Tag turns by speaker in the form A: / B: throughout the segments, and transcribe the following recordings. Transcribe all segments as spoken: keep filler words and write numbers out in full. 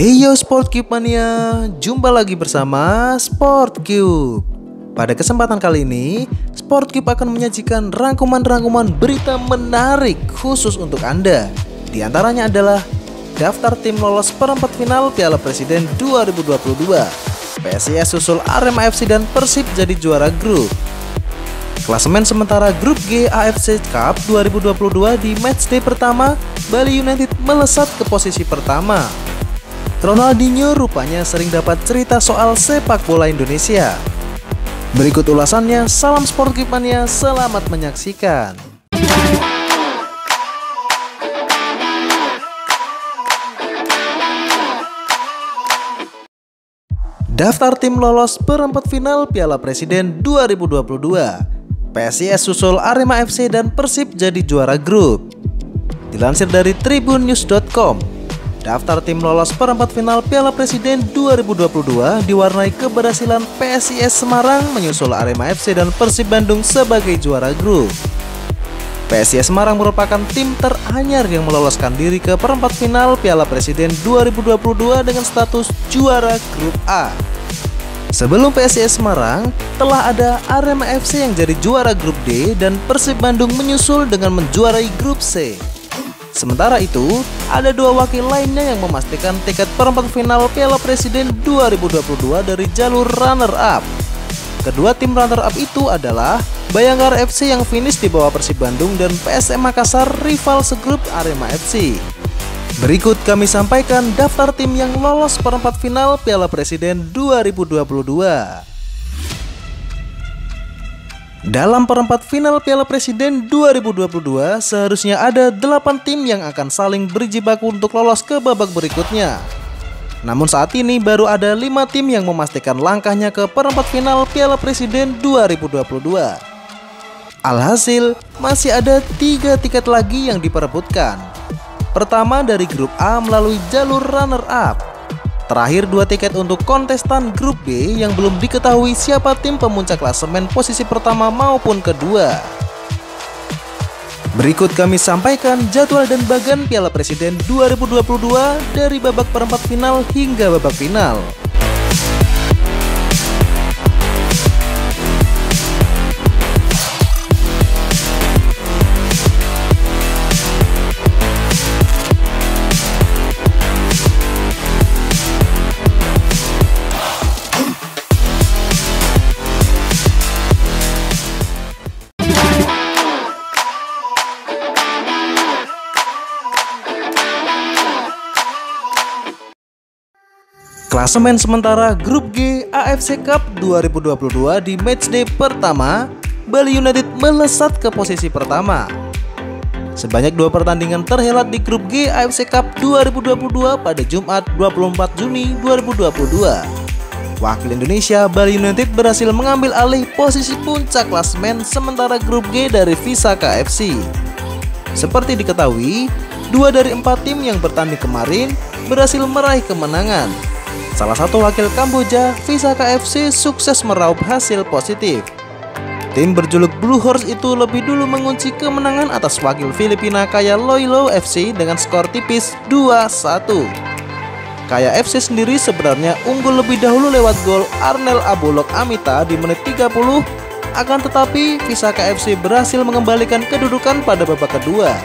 A: Hey yo Sport Cube Mania, jumpa lagi bersama Sport Cube. Pada kesempatan kali ini, Sport Cube akan menyajikan rangkuman-rangkuman berita menarik khusus untuk Anda. Di antaranya adalah daftar tim lolos perempat final Piala Presiden dua ribu dua puluh dua, P S I S susul Arema F C dan Persib jadi juara grup. Klasemen sementara grup G A F C Cup dua ribu dua puluh dua di matchday pertama, Bali United melesat ke posisi pertama. Ronaldinho rupanya sering dapat cerita soal sepak bola Indonesia. Berikut ulasannya, salam Sport Cube Mania, selamat menyaksikan. Daftar tim lolos perempat final Piala Presiden dua ribu dua puluh dua, P S I S susul Arema F C dan Persib jadi juara grup. Dilansir dari tribun news dot com, daftar tim lolos perempat final Piala Presiden dua ribu dua puluh dua diwarnai keberhasilan P S I S Semarang menyusul Arema F C dan Persib Bandung sebagai juara grup. P S I S Semarang merupakan tim teranyar yang meloloskan diri ke perempat final Piala Presiden dua ribu dua puluh dua dengan status juara grup A. Sebelum P S I S Semarang, telah ada Arema F C yang jadi juara grup D dan Persib Bandung menyusul dengan menjuarai grup C. Sementara itu, ada dua wakil lainnya yang memastikan tiket perempat final Piala Presiden dua ribu dua puluh dua dari jalur runner-up. Kedua tim runner-up itu adalah Bayangkara F C yang finish di bawah Persib Bandung dan P S M Makassar rival segrup Arema F C. Berikut kami sampaikan daftar tim yang lolos perempat final Piala Presiden dua ribu dua puluh dua. Dalam perempat final Piala Presiden dua ribu dua puluh dua, seharusnya ada delapan tim yang akan saling berjibaku untuk lolos ke babak berikutnya. Namun saat ini baru ada lima tim yang memastikan langkahnya ke perempat final Piala Presiden dua ribu dua puluh dua. Alhasil, masih ada tiga tiket lagi yang diperebutkan. Pertama dari grup A melalui jalur runner-up. Terakhir dua tiket untuk kontestan grup B yang belum diketahui siapa tim pemuncak klasemen posisi pertama maupun kedua. Berikut kami sampaikan jadwal dan bagan Piala Presiden dua ribu dua puluh dua dari babak perempat final hingga babak final. Klasemen sementara grup G A F C Cup dua ribu dua puluh dua di matchday pertama, Bali United melesat ke posisi pertama. Sebanyak dua pertandingan terhelat di grup G A F C Cup dua ribu dua puluh dua pada Jumat dua puluh empat Juni dua ribu dua puluh dua. Wakil Indonesia Bali United berhasil mengambil alih posisi puncak klasemen sementara grup G dari Visaka F C. Seperti diketahui, dua dari empat tim yang bertanding kemarin berhasil meraih kemenangan. Salah satu wakil Kamboja, Visaka F C, sukses meraup hasil positif. Tim berjuluk Blue Horse itu lebih dulu mengunci kemenangan atas wakil Filipina Kaya Loilo F C dengan skor tipis dua satu. Kaya F C sendiri sebenarnya unggul lebih dahulu lewat gol Arnel Abolok Amita di menit tiga puluh, akan tetapi Visaka F C berhasil mengembalikan kedudukan pada babak kedua.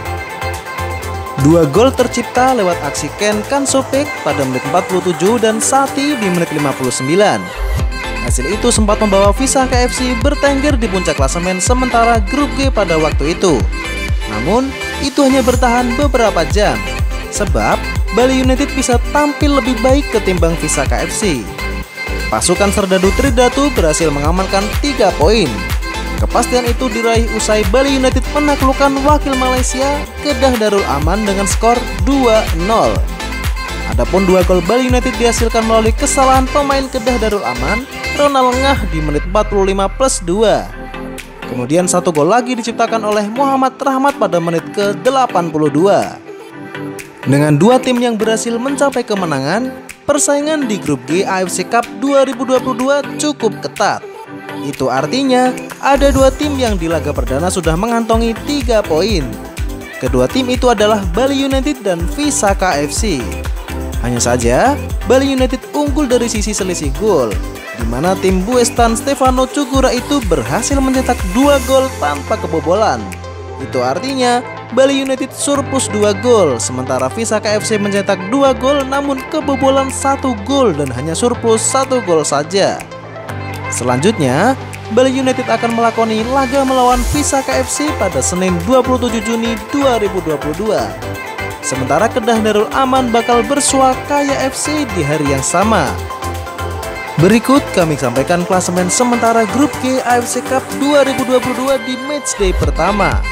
A: Dua gol tercipta lewat aksi Ken Kansopek pada menit empat puluh tujuh dan Sati di menit lima puluh sembilan. Hasil itu sempat membawa Visaka F C bertengger di puncak klasemen sementara grup G pada waktu itu. Namun, itu hanya bertahan beberapa jam, sebab Bali United bisa tampil lebih baik ketimbang Visaka F C. Pasukan Serdadu Tridatu berhasil mengamankan tiga poin. Kepastian itu diraih usai Bali United menaklukkan wakil Malaysia Kedah Darul Aman dengan skor dua nol. Adapun dua gol Bali United dihasilkan melalui kesalahan pemain Kedah Darul Aman, Ronald Ngah di menit empat puluh lima plus dua. Kemudian satu gol lagi diciptakan oleh Muhammad Rahmat pada menit ke delapan puluh dua. Dengan dua tim yang berhasil mencapai kemenangan, persaingan di grup G A F C Cup dua ribu dua puluh dua cukup ketat. Itu artinya ada dua tim yang di laga perdana sudah mengantongi tiga poin. Kedua tim itu adalah Bali United dan Visaka F C. Hanya saja, Bali United unggul dari sisi selisih gol, di mana tim Buestan Stefano Cugura itu berhasil mencetak dua gol tanpa kebobolan. Itu artinya Bali United surplus dua gol, sementara Visa K F C mencetak dua gol namun kebobolan satu gol dan hanya surplus satu gol saja. Selanjutnya, Bali United akan melakoni laga melawan Visa K F C pada Senin dua puluh tujuh Juni dua ribu dua puluh dua. Sementara Kedah Darul Aman bakal bersua Kaya F C di hari yang sama. Berikut kami sampaikan klasemen sementara grup G A F C Cup dua ribu dua puluh dua di matchday pertama.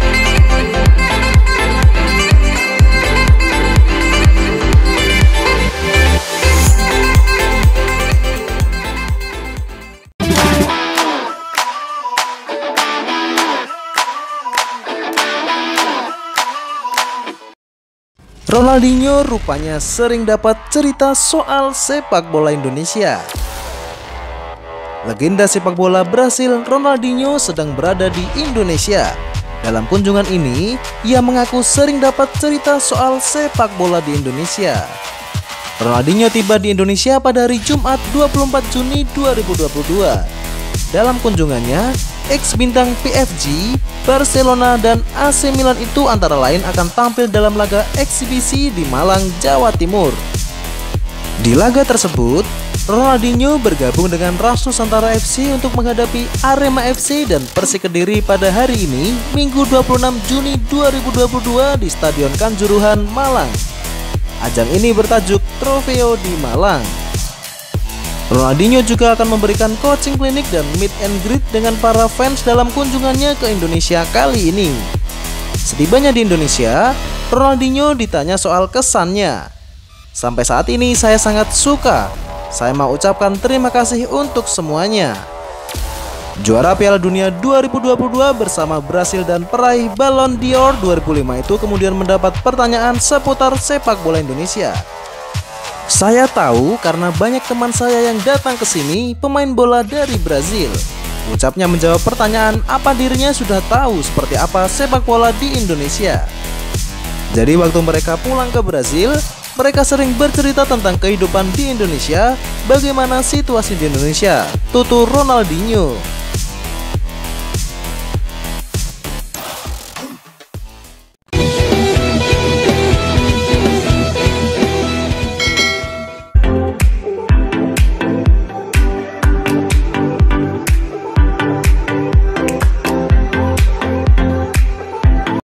A: Ronaldinho rupanya sering dapat cerita soal sepak bola Indonesia. Legenda sepak bola Brasil Ronaldinho sedang berada di Indonesia. Dalam kunjungan ini, ia mengaku sering dapat cerita soal sepak bola di Indonesia. Ronaldinho tiba di Indonesia pada hari Jumat dua puluh empat Juni dua ribu dua puluh dua. Dalam kunjungannya, ex-bintang P S G, Barcelona, dan A C Milan itu antara lain akan tampil dalam laga eksibisi di Malang, Jawa Timur. Di laga tersebut, Ronaldinho bergabung dengan Ras Nusantara F C untuk menghadapi Arema F C dan Persik Kediri pada hari ini, Minggu dua puluh enam Juni dua ribu dua puluh dua di Stadion Kanjuruhan, Malang. Ajang ini bertajuk Trofeo di Malang. Ronaldinho juga akan memberikan coaching klinik dan meet and greet dengan para fans dalam kunjungannya ke Indonesia kali ini. Setibanya di Indonesia, Ronaldinho ditanya soal kesannya. Sampai saat ini saya sangat suka. Saya mau ucapkan terima kasih untuk semuanya. Juara Piala Dunia dua ribu dua puluh dua bersama Brasil dan peraih Ballon d'Or dua ribu lima itu kemudian mendapat pertanyaan seputar sepak bola Indonesia. Saya tahu karena banyak teman saya yang datang ke sini pemain bola dari Brazil. Ucapnya menjawab pertanyaan apa dirinya sudah tahu seperti apa sepak bola di Indonesia. Jadi waktu mereka pulang ke Brazil, mereka sering bercerita tentang kehidupan di Indonesia, bagaimana situasi di Indonesia, tutur Ronaldinho.